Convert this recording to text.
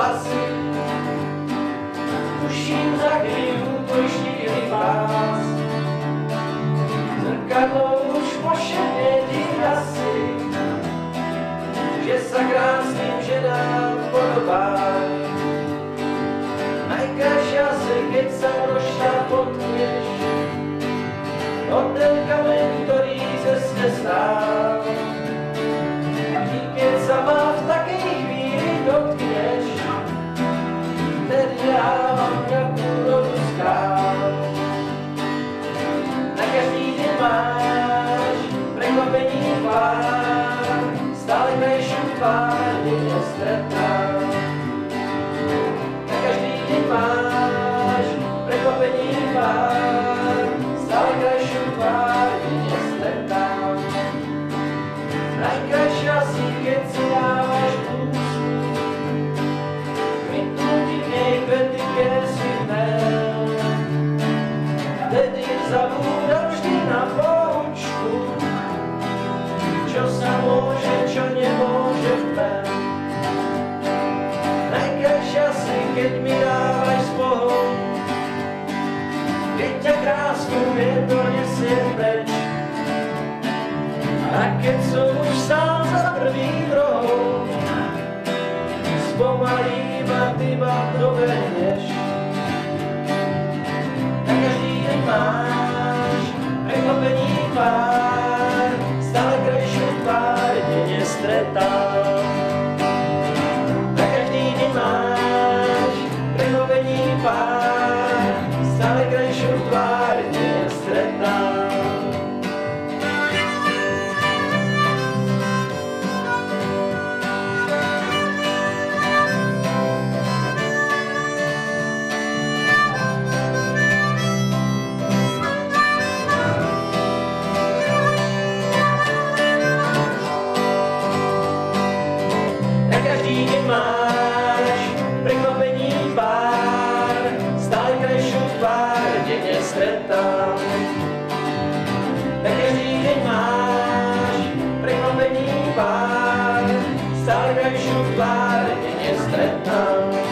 vlasy. Tuším, zakryju tvoj štíhlý pás. Zrkadlo už pošetne ti asi, že sa krásnym ženám podobáš. Najkrajšia si, keď sa rošta potkneš o ten kameň, ktorý ceste stál. Ty, keď sa ma v takej chvíli dotkneš, vtedy dávam nejakú rodu skál. Na každý deň máš prekvapení tvár, stále krajšiu tvár, kde nestretám. Na každý deň máš prekvapení tvár, stále krajšiu tvár, kde nestretám. Najkrajšia si, keď si dávaš úsmev, kvitnú ti v nej kvety piesivné. Vtedy zabúdam vždy na poučku, čo sa môže, čo nemôže vpem. Najkrajšia si, keď mi dávaš spohod, keď ťa krásku vietor nesie preč. A keď som už sám za prvým rohom, spomalím a ty ma dobehneš. Na každý deň máš prekvapení tvár, stále krajšiu tvár, kde nestretám. Na každý deň máš prekvapení tvár, stále krajšiu tvár, kde nestretám. Každý deň máš prekvapení pár, stále krajšiu tvár, kde nestretám. Každý deň máš prekvapení pár, stále krajšiu tvár, kde nestretám.